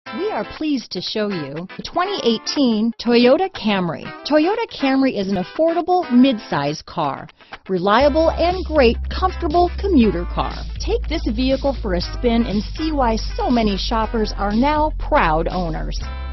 We are pleased to show you the 2018 Toyota Camry. Toyota Camry is an affordable mid-size car, reliable and great comfortable commuter car. Take this vehicle for a spin and see why so many shoppers are now proud owners.